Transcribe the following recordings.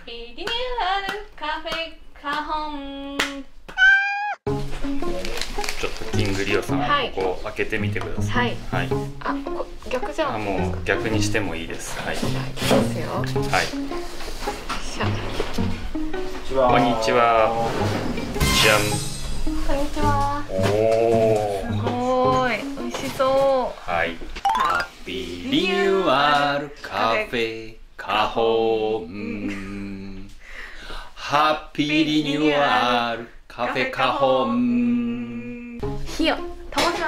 ピーリニューアルカフェカホン。 ちょっとキングリオさん、ここ開けてみてください。はい。 あ、逆じゃん。 もう逆にしてもいいです。はい。 いきますよ。はい。 こんにちは。じゃん。 こんにちは。 おお。 すごい、美味しそう。 はい。ハッピーリニューアルカフェカホン。ハッピーリニューアルカフェカホン。 火を灯します。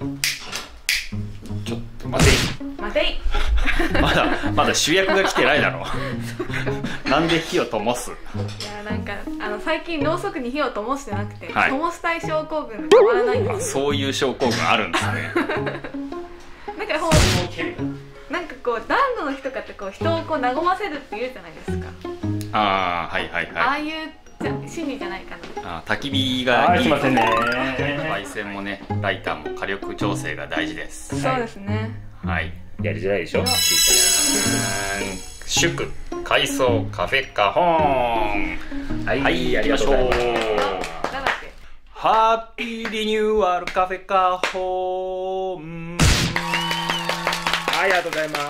ちょっと待て。 待てい。 まだ主役が来てないだろう。なんで火を灯す？ いや、なんか最近ろうそくに火を灯してなくて、 はい、 灯したい症候群が止まらないんですよ。 そういう症候群あるんですね。 なんかなんかこう暖炉の日とかってこう人をこう和ませるって言うじゃないですか。 ああ、はいはいはい。 ああいう心理じゃないかな。 焚き火がいい。 すいませんね。 焙煎もね、ライターも火力調整が大事です。 そうですね。 はい。 やりづらいでしょ。 祝改装カフェカホン。はい、やりましょう。 なんだっけ。 ハッピーリニューアルカフェカホン。 ありがとうございます。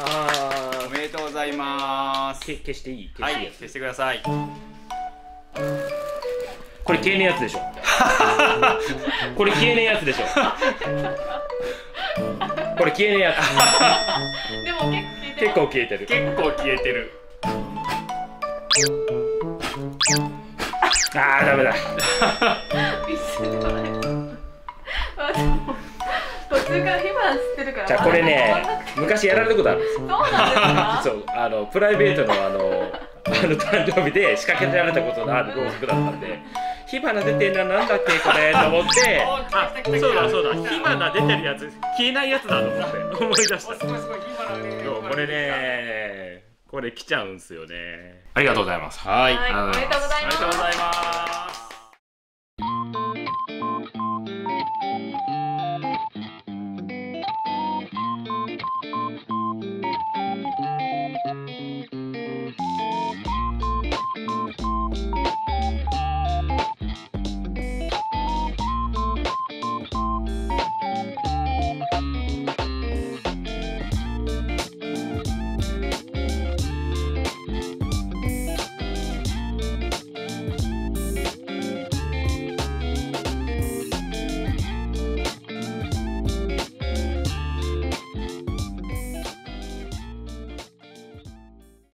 おめでとうございます。 消していい？ はい、消してください。 これ消えねえやつでしょ。これ消えねえやつでしょ。これ消えねえやつ。 でも結構消えてる。 結構消えてる。 ああ、ダメだ。 途中から火花吸ってるから。 じゃあこれね、昔やられたことあるんですよ。 そうなんですか。 そう、プライベートの誕生日で仕掛けられたことのあるろうそくだったんで、火花出てんな、なんだっけこれと思って、あ、そうだ、火花出てるやつ、消えないやつだと思って思い出した。これね、これ来ちゃうんすよね。 ありがとうございます。はい。 おめでとうございます。 ありがとうございます。